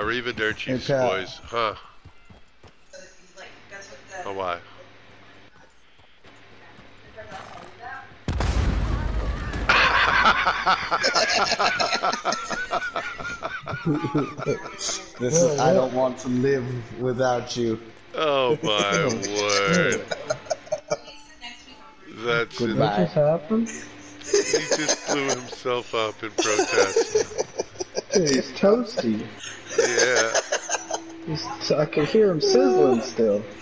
Arrivederci, Hey, Pat. boys. Huh. Oh, why? This is I don't want to live without you. Oh, my word. That's Goodbye. What just happened? He just blew himself up in protest. Dude, it's toasty. Yeah. I can hear him sizzling still.